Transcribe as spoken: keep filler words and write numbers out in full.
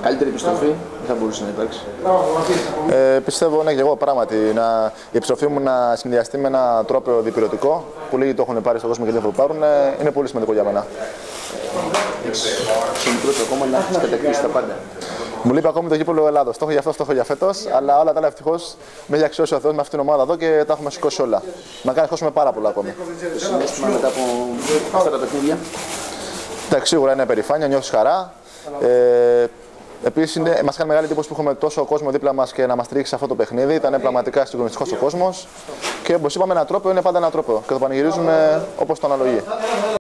Καλύτερη επιστροφή δεν θα μπορούσε να υπάρξει. Ε, πιστεύω, ναι, και εγώ πράγματι να, η επιστροφή μου να συνδυαστεί με ένα τρόπο διπυρωτικό που λίγοι το έχουν πάρει στον κόσμο και δεν το πάρουν, ε, είναι πολύ σημαντικό για μένα. Στο μικρό σου ακόμα να έχεις κατακτήσει τα πάντα. Μου λείπει ακόμη το γήπεδο Ελλάδος. Το έχω για αυτό, το έχω για φέτος, αλλά όλα τα άλλα ευτυχώς με έχει αξιώσει ο Θεός με αυτήν την ομάδα εδώ και τα έχουμε σηκώσει όλα. Να κάνει χώσουμε πάρα πολλά ακόμη. Το συνέστημα μετά από αυτά τα παιχνίδια. Εντάξει, σίγουρα είναι περηφάνεια, νιώθεις χαρά. Ε, Επίσης, μας κάνει μεγάλη εντύπωση που έχουμε τόσο κόσμο δίπλα μας και να μας τρίξει σε αυτό το παιχνίδι. Ήταν πραγματικά συγκλονιστικός ο κόσμος. Και όπως είπαμε, ένα τρόπο είναι πάντα ένα τρόπο και το πανηγυρίζουμε όπως το αναλογεί.